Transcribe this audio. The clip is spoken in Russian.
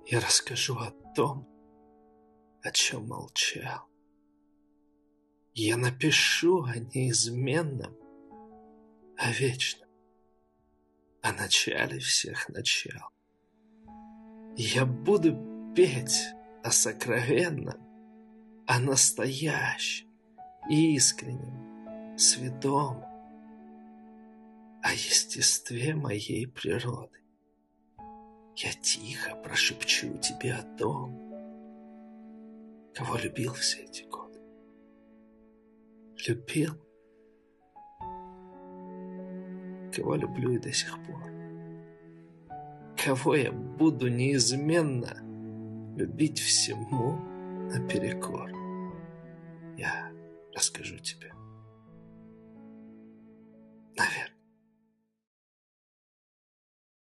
Я расскажу о том, о чем молчал. Я напишу о неизменном, о вечном, о начале всех начал. Я буду петь о сокровенном, о настоящем, искреннем, святом, о естестве моей природы. Я тихо прошепчу тебе о том, кого любил все эти годы. Любил, кого люблю и до сих пор. Кого я буду неизменно любить всему наперекор. Я расскажу тебе